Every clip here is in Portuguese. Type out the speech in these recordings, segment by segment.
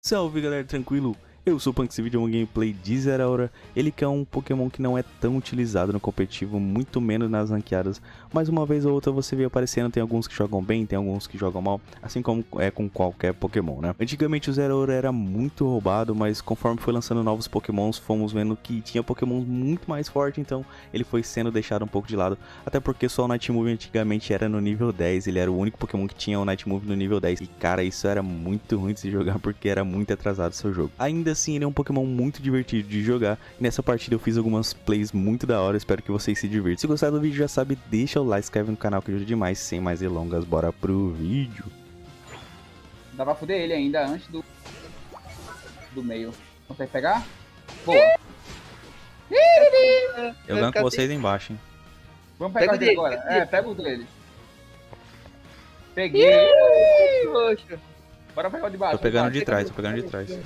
Salve galera, tranquilo? Eu sou o Punk, esse vídeo é um gameplay de Zeraora. Ele que é um Pokémon que não é tão utilizado no competitivo, muito menos nas ranqueadas. Mas uma vez ou outra você vê aparecendo, tem alguns que jogam bem, tem alguns que jogam mal. Assim como é com qualquer Pokémon, né? Antigamente o Zeraora era muito roubado, mas conforme foi lançando novos Pokémons, fomos vendo que tinha Pokémons muito mais fortes. Então ele foi sendo deixado um pouco de lado. Até porque só o Night Move antigamente era no nível 10. Ele era o único Pokémon que tinha o Night Move no nível 10. E cara, isso era muito ruim de se jogar porque era muito atrasado o seu jogo. Ainda assim, ele é um Pokémon muito divertido de jogar. E nessa partida eu fiz algumas plays muito da hora, espero que vocês se divirtam. Se gostar do vídeo, já sabe, deixa o like, se inscreve no canal que ajuda demais. Sem mais delongas, bora pro vídeo. Dá pra fuder ele ainda antes do meio. Consegue pegar? Boa. Eu ganho com vocês embaixo, hein. Vamos pegar o dele agora. É, pega o dele. Peguei. Poxa. Bora pegar o de baixo. Tô pegando de trás, tô pegando de trás.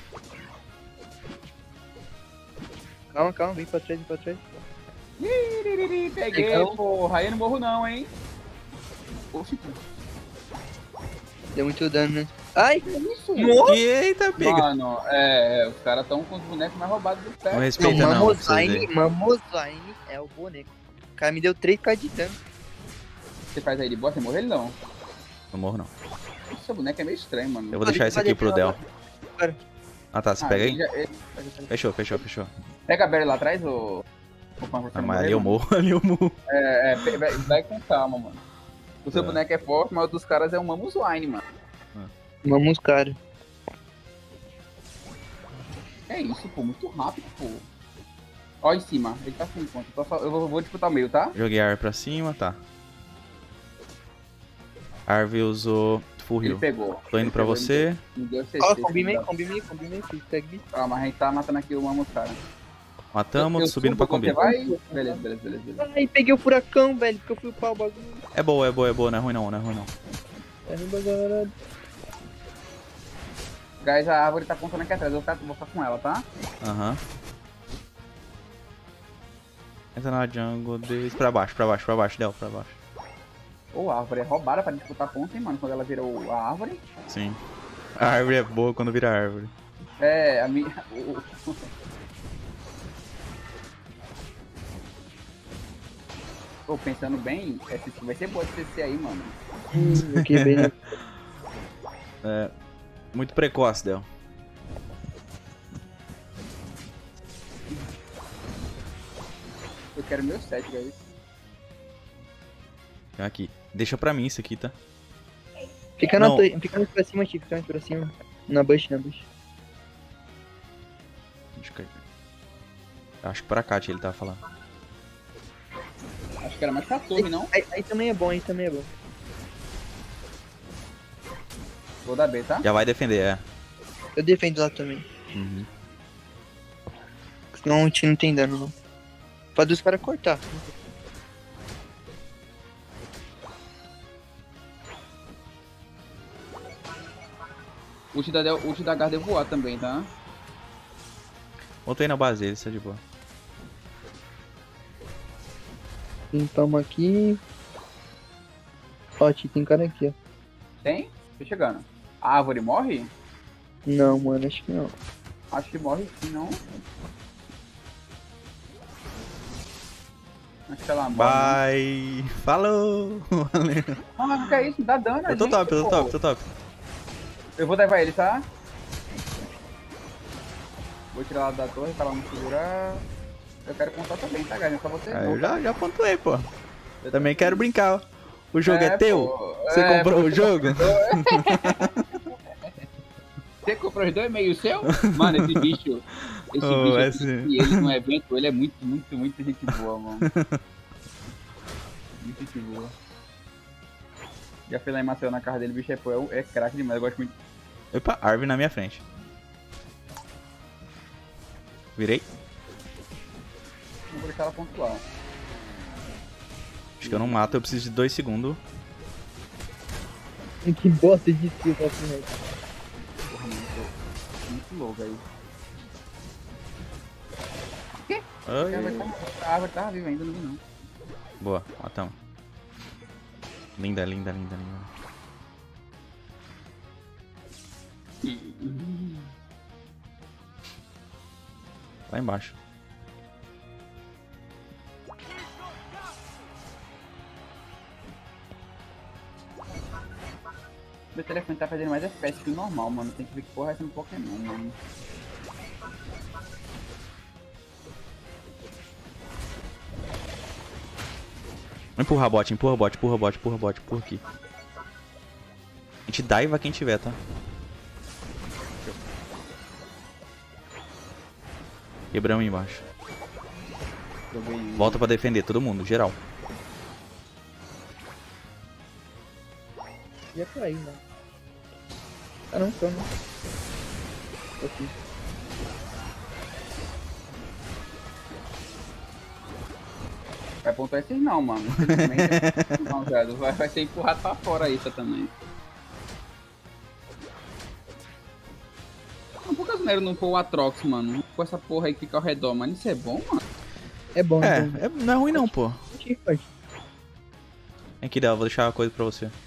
Calma, vem pra trás, Peguei, Peguei. porra. Aí eu não morro não, hein. Oxi. Deu muito dano, né? Ai! Isso. Eita, pega. Mano, os caras tão com os bonecos mais roubados do pé. Não respeita não, pra vocês verem. Mamosine é o boneco. O cara me deu 3k de dano. Você faz aí de boa, você morre ele não. Não morro não. Esse seu boneco é meio estranho, mano. Eu vou deixar isso aqui pro Del. Cara. Ah tá, você pega aí? Fechou. Fechou. Pega a Berry lá atrás, ou... Ah, mas ali eu morro, Vai com calma, mano. O seu boneco é forte, mas o dos caras é um Mamoswine, mano. Vamos, cara. É isso, pô, muito rápido, pô. Ó em cima, ele tá sem conta. Eu vou disputar o meio, tá? Joguei a Arve pra cima, tá. Arve usou full Ele heal. pegou. Tô indo pra você. Me deu CC. Ó, combinei, segue. Calma, a gente tá matando aqui o Mamos, cara. Matamos, Eu subindo pra subo, você combinar. vai? Beleza. Ai, peguei o furacão, velho, porque eu fui upar o bagulho. É boa, não é ruim não, É ruim bagulho. Guys, a árvore tá contando aqui atrás, eu vou ficar com ela, tá? Aham. Entra na jungle deles. Pra baixo, Del, pra baixo. Ô, a árvore é roubada pra disputar ponto, hein, mano, quando ela vira a árvore. Sim. A árvore é boa quando vira árvore. É, a minha... Tô pensando bem, essa vai ser boa de CC aí, mano. Que bem. É. Muito precoce, Del. Eu quero meu set, guys. Aqui. Deixa pra mim isso aqui, tá? Fica Não. fica mais pra cima, Chico, fica mais pra cima. Na bush. Acho que pra cá ele tava falando. Acho que era mais pra torre, não? Aí também é bom, Vou dar B, tá? Já vai defender, é. Eu defendo lá também. Uhum. Senão o time não tem dano, não. Pode os caras cortar. Ult da Garde voar também, tá? Voltei na base dele, isso é de boa. Limpamos aqui. Ó, tem cara aqui, ó. Tem? Tô chegando. A árvore morre? Não, mano, acho que não. Acho que morre sim, não. Acho que ela morre. Bye! Falou! Valeu! Ah, que é isso? Dá dano, Eu tô top. Eu vou levar ele, tá? Vou tirar ela da torre pra ela não segurar. Eu quero contar também, tá, galera? Só você não. Eu já pontuei, pô. Eu também quero brincar. O jogo é teu? Pô. Você comprou o jogo? Você comprou os dois meio seu? Mano, esse bicho ele no evento, ele é muito gente boa, mano. Muito gente boa. Já fui lá em Maceió na casa dele, o bicho é craque demais, eu gosto muito. Opa, Arve na minha frente. Virei. Não vou deixar ela pontuar. Acho que eu não mato, eu preciso de 2 segundos. Que bosta de skill, tá assim, Porra, mano, tô muito louco aí. Quê? A árvore tava viva ainda, não vi não. Boa, matamos. Linda, linda, linda, linda. Lá embaixo. Meu telefone tá fazendo mais FPS que o normal, mano. Tem que ver que porra é essa no Pokémon, mano. Empurra bot, empurra bot, empurra bot, empurra bot, empurra aqui. A gente daiva quem tiver, tá? Quebramos embaixo. Joguei. Volta pra defender, todo mundo, geral. Ia cair, né? Ah não, tô não. Tô aqui. Vai pontuar esses não, mano. Infelizmente, não, velho. Vai ser empurrado pra fora isso também. Por que as mulheres não pôr o Atrox, mano? Com essa porra aí que fica ao redor, mano. Isso é bom, mano? É bom, É, bom. não é ruim não, pô. Pode. Aqui, Del, vou deixar uma coisa pra você.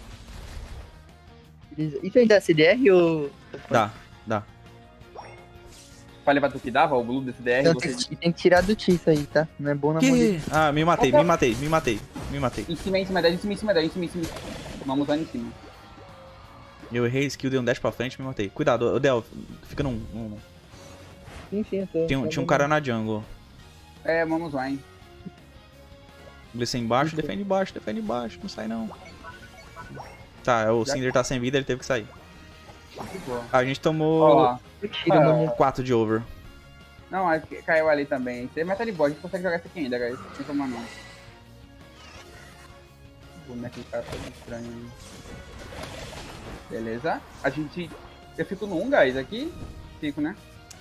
Beleza. Isso aí dá CDR ou... Dá. Pra levar tudo que dava, o Blue desse DR, Não, você... tem que tirar do T isso aí, tá? Não é bom na mão dele. Ah, me matei. Em cima dela, em cima dela. Vamos lá em cima. Eu errei a skill, dei um dash pra frente e me matei. Cuidado, Del, fica num. Sim, eu tô. Tinha um cara na jungle. É, vamos lá, hein. Blitz embaixo, defende embaixo, não sai não. Tá, o Cinder tá sem vida, ele teve que sair. De boa. A gente Ó tomou lá. Tira, mano. 4 de over. Não, acho que caiu ali também. Você meta de boa, a gente consegue jogar isso aqui ainda, guys. Sem tomar não. O boneco do cara tá estranho aí. Beleza. A gente... Eu fico no 1, guys, aqui. Fico, né?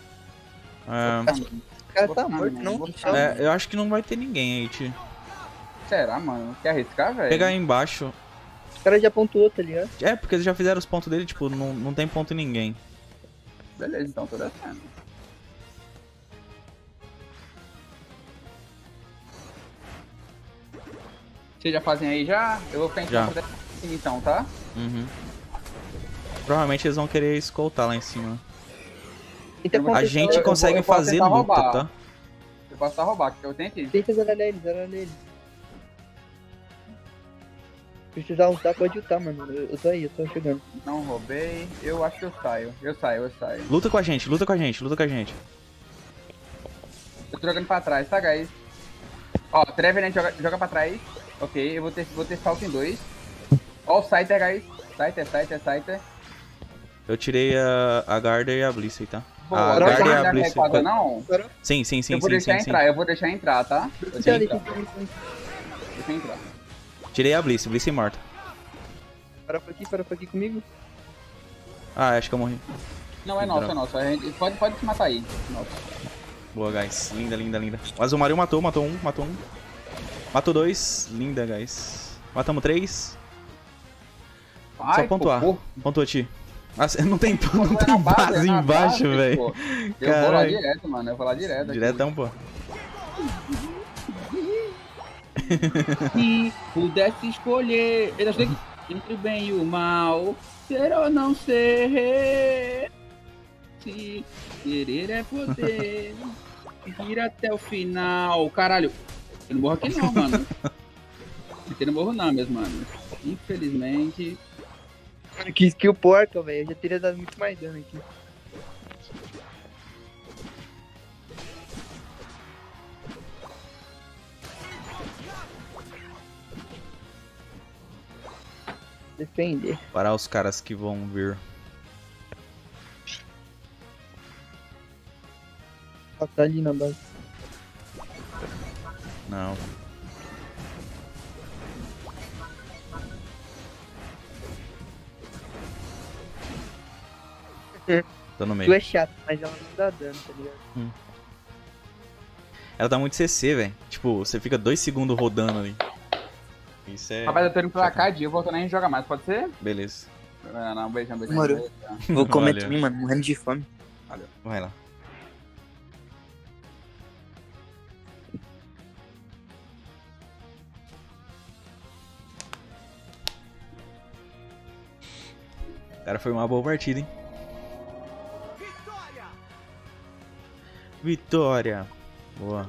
O cara tá morto, não? Eu acho que não vai ter ninguém aí, tio. Será, mano? Quer arriscar, velho? Pegar aí embaixo. O cara já pontuou, tá ligado? É, porque eles já fizeram os pontos dele, tipo, não tem ponto em ninguém. Beleza, então, tô descendo. Vocês já fazem aí já? Eu vou ficar em Já. campo dessa então, tá? Uhum. Provavelmente eles vão querer escoltar lá em cima. Tenta Eu vou- A contestar, gente eu consegue posso fazer tentar luta, roubar. tá? Eu posso só roubar, que eu tentei. Tenta zerar ele. Se precisar ultar, pode ultar, mano. Eu tô aí, eu tô chegando. Não roubei. Eu acho que eu saio. Eu saio. Luta com a gente. Eu tô jogando pra trás, tá, guys? Ó, Trevenant joga pra trás. Ok, eu vou ter salto em 2. Ó o Scyther, guys. Scyther. Eu tirei a Garda e a Bliss aí, tá? Boa, A não Garda e vai a dar Bliss. recuada, não? Sim. Eu vou deixar entrar, tá? Deixa ele, Deixa entrar. Tirei a Bliss morta. Para por aqui comigo. Ah, acho que eu morri. Não, é nosso, é nosso. A gente pode se matar aí. Nossa. Boa, guys. Linda. O Azumarill matou um. Matou 2. Linda, guys. Matamos 3. Só pontuar. Pô, Pontua, Ti. Não tem é na base é na embaixo, base, velho. pô. Eu vou lá direto, mano. Eu vou lá direto. aqui. Diretão, pô. Se pudesse escolher entre o bem e o mal, ser ou não ser. Se querer é poder, ir até o final. Caralho, eu não morro aqui não, mano. Aqui eu não morro não, meus mano. Infelizmente. Mano, que skill porca, velho. Eu já teria dado muito mais dano aqui. Defender. Parar os caras que vão vir. Ó, tá ali na base. Não. Tô no Tu meio. é chato, mas ela não dá dano, tá ligado? Ela dá muito CC, velho. Tipo, você fica 2 segundos rodando ali. Isso é... Rapaz, eu tô indo pra cá, Dia. Eu volto nem jogar mais, pode ser? Beleza. Não, beijão. Demorou. Vou comer Valeu. também, mano. Morrendo de fome. Vai lá. Cara, foi uma boa partida, hein? Vitória! Boa.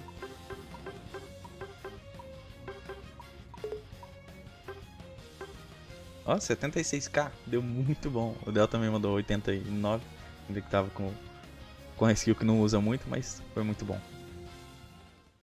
Ó, 76k, deu muito bom. O Del também mandou 89, ainda que tava com a skill que não usa muito, mas foi muito bom.